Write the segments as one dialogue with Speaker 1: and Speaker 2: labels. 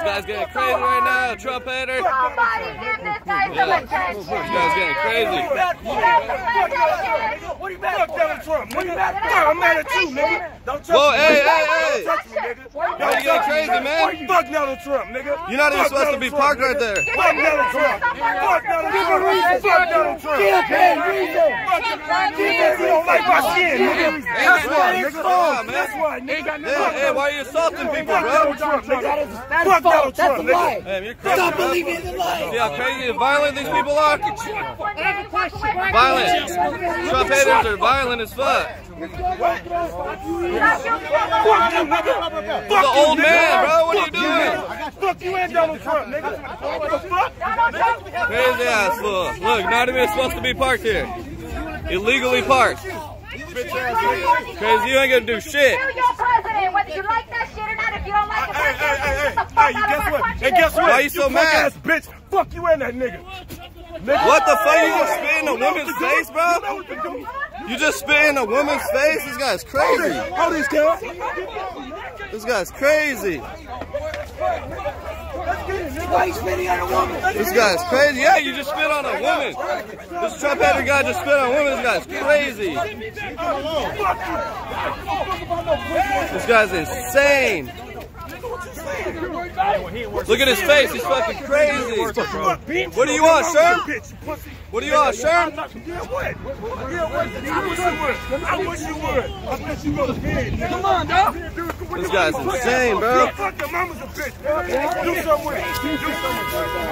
Speaker 1: guy's getting crazy right now. Trump hater.
Speaker 2: Somebody give this guy some attention.
Speaker 1: This guy's getting crazy.
Speaker 3: What are you mad at Donald Trump? What are you mad at? I'm mad at you, nigga. Don't touch me.
Speaker 1: Whoa, hey.
Speaker 3: Don't touch me, nigga.
Speaker 1: Why are you getting crazy, man?
Speaker 3: Fuck Donald Trump, nigga.
Speaker 1: You're not even supposed to be parked right there.
Speaker 3: Fuck Donald Trump. Fuck Donald Trump. Fuck Donald Trump. You don't like my skin, nigga. That's why, nigga. That's why, nigga.
Speaker 1: Hey, why are you assaulting people, bro?
Speaker 3: Fuck Donald Trump, nigga.
Speaker 1: Man, you're crazy,
Speaker 4: Stop
Speaker 1: bro.
Speaker 4: believing in the lie.
Speaker 1: See how crazy and violent these people are? Violent. Trump haters are violent as fuck. He's an old man, bro. What are you doing?
Speaker 3: Fuck you and Donald Trump, nigga. What the fuck?
Speaker 1: Crazy ass fool. Look, not even supposed to be parked here. Illegally parked. Crazy, you ain't gonna do shit.
Speaker 2: You're your president, whether you like that shit or not. If you don't like it,
Speaker 3: Hey, guess what? Hey, guess what?
Speaker 1: Why you so mad?
Speaker 3: Ass bitch. Fuck you and that nigga.
Speaker 1: What the fuck? You just spit in a woman's face, bro? You just spit in a woman's face? This guy's crazy.
Speaker 3: Hold these kids.
Speaker 1: This guy's crazy.
Speaker 4: Why you spitting on a woman?
Speaker 1: This guy's crazy. Yeah, you just spit on a woman. This Trump hater guy just spit on a woman. This guy's crazy. This guy's insane. Look at his face. He's fucking crazy. What do you want, Sherm? What do you want, Sherm?
Speaker 3: I wish you would. I wish you would. Come on, dog.
Speaker 1: This guy's insane, bro.
Speaker 3: Fuck your mama's a bitch. Do something with it. Do something with it.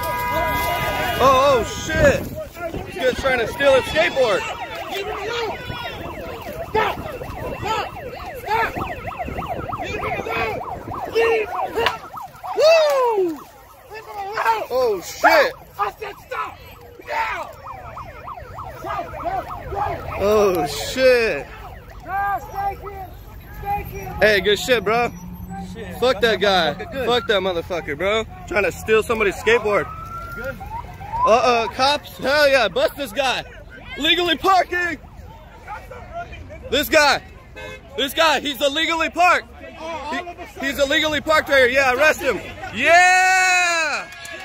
Speaker 1: Oh, shit. This guy's trying to steal his skateboard.
Speaker 4: Leave him alone. Stop. Stop. Stop. Leave him alone. Leave. Woo! Leave him alone.
Speaker 1: Oh, shit.
Speaker 4: I said stop. Now.
Speaker 1: Oh, shit. Hey, good shit, bro. Fuck that guy. Fuck that motherfucker, bro. Trying to steal somebody's skateboard. Cops? Hell yeah, bust this guy. Legally parking. This guy, he's illegally parked. He's illegally parked right here. Yeah, arrest him. Yeah!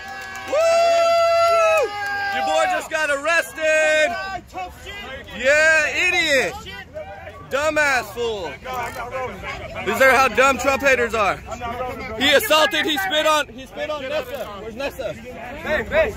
Speaker 1: Woo! Your boy just got arrested. Yeah, idiot. Dumbass fool. These are how dumb Trump haters are. He assaulted, he spit on Nessa. Where's Nessa? Hey.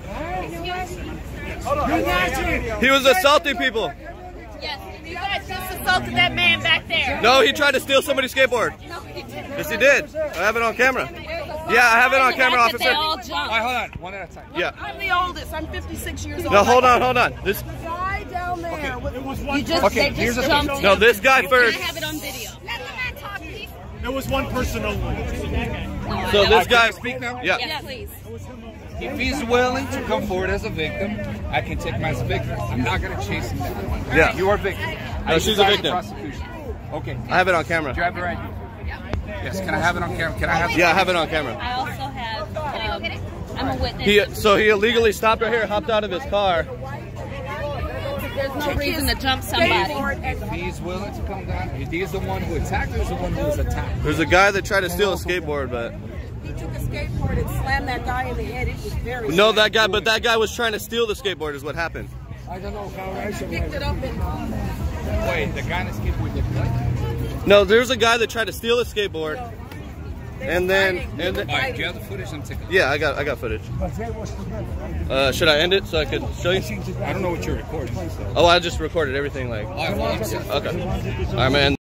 Speaker 1: He was assaulting people.
Speaker 5: Yes, you guys just assaulted that man back there.
Speaker 1: No, he tried to steal somebody's skateboard.
Speaker 5: No, he didn't.
Speaker 1: Yes, he did. I have it on camera. Yeah, I have it on camera, officer.
Speaker 5: They all jumped.
Speaker 6: All right, hold on. One at a time.
Speaker 1: Yeah.
Speaker 5: I'm the oldest. I'm 56 years old.
Speaker 1: No, hold on. This.
Speaker 5: The guy down there.
Speaker 6: Okay, here's the
Speaker 5: jumped.
Speaker 1: No, this guy first.
Speaker 5: I have it on video. Let the man talk, please.
Speaker 7: There was one person only.
Speaker 1: So this guy.
Speaker 6: Speak now?
Speaker 1: Yeah.
Speaker 5: Yes, please.
Speaker 6: If he's willing to come forward as a victim, I can take him as a victim. I'm not going to chase him down.
Speaker 1: Yeah.
Speaker 6: You are a victim.
Speaker 1: No, she's a victim.
Speaker 6: Prosecution. Okay.
Speaker 1: I have it on camera.
Speaker 6: Do you have the right? Yes. Can I have it on camera? Can I have it?
Speaker 1: Yeah, I have it on camera.
Speaker 5: I also have. I'm a witness.
Speaker 1: So he illegally stopped right here, hopped out of his car.
Speaker 5: There's no reason to jump somebody.
Speaker 6: If he's willing to come down, if he's the one who attacked, there's the one who was attacked.
Speaker 1: There's a guy that tried to steal a skateboard, but.
Speaker 8: He took a skateboard and slammed that guy in the head. It was very
Speaker 1: No, that guy was trying to steal the skateboard is what happened.
Speaker 6: I don't know how I should.
Speaker 8: picked it up and
Speaker 6: Wait, the guy in the skateboard did what?
Speaker 1: No, there's a guy that tried to steal a skateboard. And then
Speaker 6: All right, do you have the footage? I'm taking.
Speaker 1: yeah, I got footage. Should I end it so I could show you?
Speaker 6: I don't know what you're recording. So.
Speaker 1: Oh, I just recorded everything like.
Speaker 6: All right, well, I'm set.
Speaker 1: Okay. All right, man.